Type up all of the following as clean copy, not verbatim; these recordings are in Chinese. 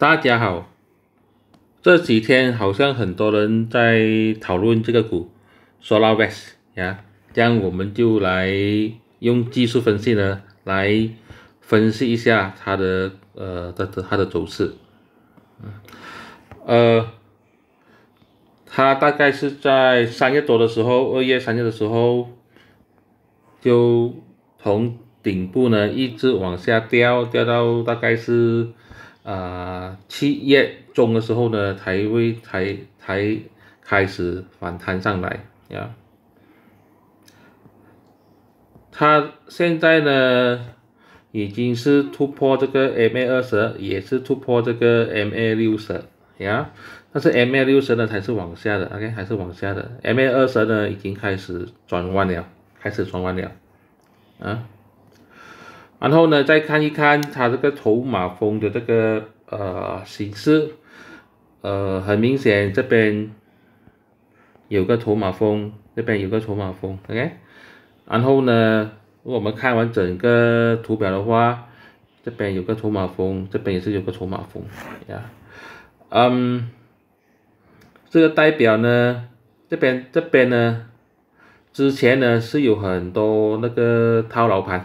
大家好，这几天好像很多人在讨论这个股 SolarWest 呀，这样我们就来用技术分析呢来分析一下它的它的走势。它大概是在3月多的时候，2月、3月的时候，就从顶部呢一直往下掉到大概是7月中的时候呢，才开始反弹上来呀。它现在呢已经是突破这个 MA20，也是突破这个 MA60呀。但是 MA60呢还是往下的 ，OK 还是往下的。MA20呢已经开始转弯了，啊。然后呢，再看一看它这个筹码峰的这个形式，很明显这边有个筹码峰，这边有个筹码峰 ，OK。然后呢，如果我们看完整个图表的话，这边有个筹码峰，这边也是有个筹码峰呀。这个代表呢，这边呢，之前呢是有很多那个套牢盘，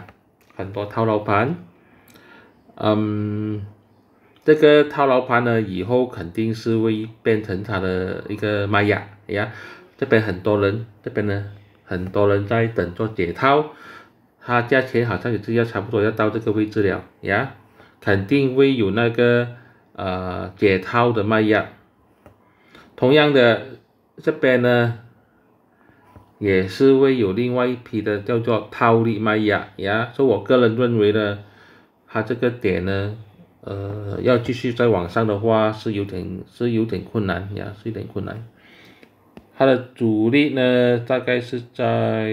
这个套牢盘呢以后肯定是会变成它的一个卖压呀。这边很多人在等做解套，它价钱好像也是差不多要到这个位置了呀，肯定会有那个解套的卖压。同样的，这边呢也是会有另外一批的叫做套利卖压呀，所以我个人认为呢，它这个点呢，要继续再往上的话是有点困难呀，是有点困难。它的阻力呢大概是在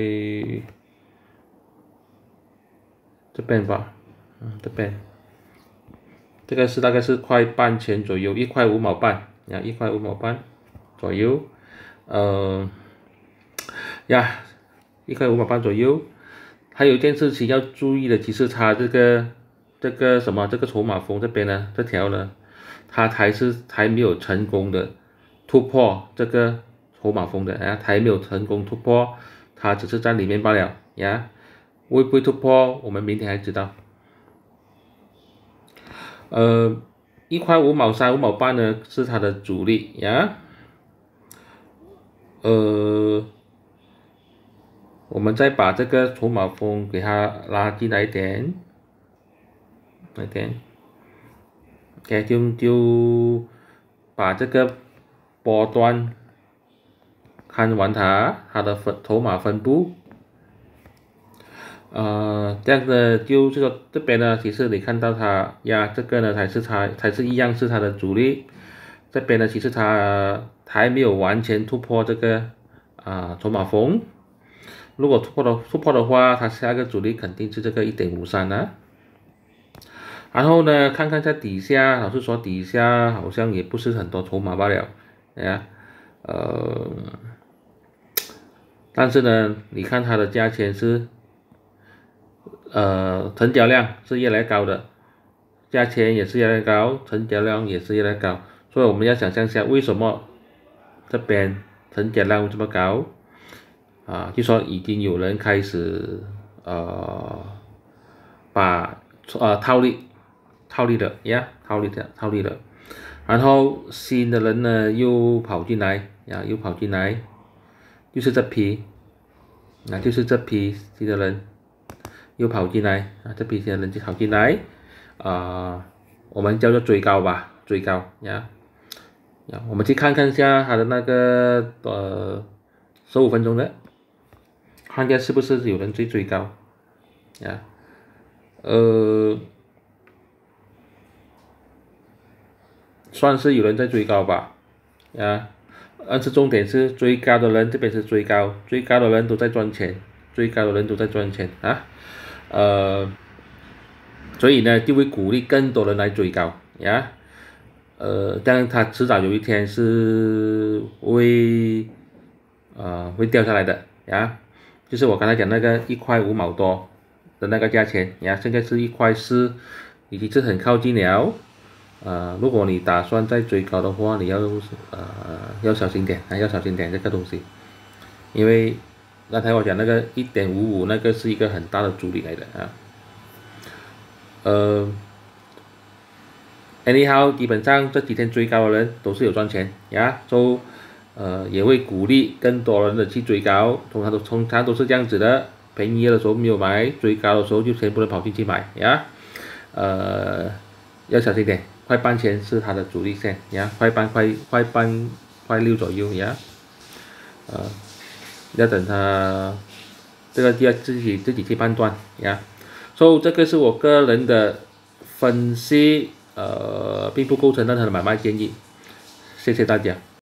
这边吧，这边，这个是大概是块半钱左右，1块5毛半呀，1块5毛半左右，呀，1块5毛半左右。还有一件事情要注意的，其实它这个筹码峰这边呢，这条呢，它还没有成功的突破这个筹码峰的啊，还没有成功突破，它只是在里面罢了呀。会不会突破，我们明天还知道。1块5毛3、5毛半呢是它的阻力呀。我们再把这个筹码峰给它拉进来一点，OK， 就把这个波段看完它的筹码分布。这样呢，就是说这边呢，其实你看到它呀，这个呢才是一样是它的阻力。这边呢，其实它还没有完全突破这个筹码峰。如果突破的话，它下一个阻力肯定是这个 1.53 啊。然后呢，看看在底下，老实说底下好像也不是很多筹码罢了呀。但是呢，你看它的价钱是成交量是越来越高的，价钱也是越来越高，成交量也是越来越高，所以我们要想象一下为什么这边成交量这么高就说已经有人开始把套利的，然后新的人呢又跑进来，就是这批新的人又跑进来这批新的人就跑进来我们叫做追高吧，我们去看看一下它的那个15分钟的，看一下是不是有人在追高算是有人在追高吧但是重点是追高的人这边是追高的人都在赚钱，所以呢就会鼓励更多人来追高但它迟早有一天是会掉下来的就是我刚才讲那个1块5毛多的那个价钱现在是1块4，已经是很靠近了如果你打算再追高的话，你要小心点要小心点这个东西，因为刚才我讲那个1.55那个是一个很大的阻力来的anyhow 基本上这几天追高的人都是有赚钱呀，也会鼓励更多人的去追高，通常都是这样子的，便宜的时候没有买，追高的时候就全部人跑进去买呀，要小心点，快半前是它的阻力线呀，快6左右呀，要等它这个就要自己去判断呀，这个是我个人的分析，并不构成任何的买卖建议，谢谢大家。